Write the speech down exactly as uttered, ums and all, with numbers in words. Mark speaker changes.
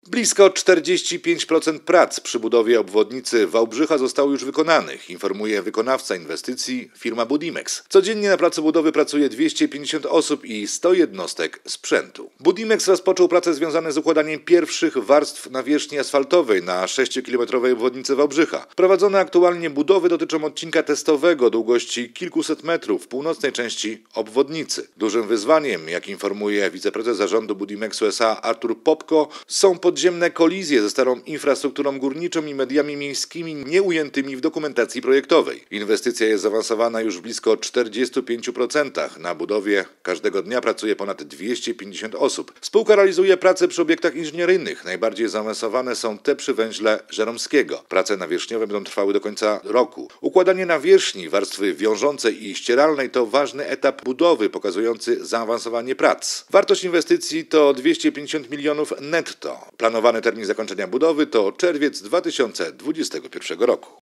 Speaker 1: Blisko czterdzieści pięć procent prac przy budowie obwodnicy Wałbrzycha zostało już wykonanych, informuje wykonawca inwestycji firma Budimex. Codziennie na placu budowy pracuje dwieście pięćdziesiąt osób i sto jednostek sprzętu. Budimex rozpoczął prace związane z układaniem pierwszych warstw nawierzchni asfaltowej na sześciokilometrowej obwodnicy Wałbrzycha. Prowadzone aktualnie budowy dotyczą odcinka testowego długości kilkuset metrów w północnej części obwodnicy. Dużym wyzwaniem, jak informuje wiceprezes zarządu Budimexu S A Artur Popko, są podziemne kolizje ze starą infrastrukturą górniczą i mediami miejskimi nieujętymi w dokumentacji projektowej. Inwestycja jest zaawansowana już w blisko czterdziestu pięciu procentach. Na budowie każdego dnia pracuje ponad dwieście pięćdziesiąt osób. Spółka realizuje prace przy obiektach inżynieryjnych. Najbardziej zaawansowane są te przy węźle Żeromskiego. Prace nawierzchniowe będą trwały do końca roku. Układanie nawierzchni, warstwy wiążącej i ścieralnej to ważny etap budowy pokazujący zaawansowanie prac. Wartość inwestycji to dwieście pięćdziesiąt milionów netto. Planowany termin zakończenia budowy to czerwiec dwa tysiące dwudziestego pierwszego roku.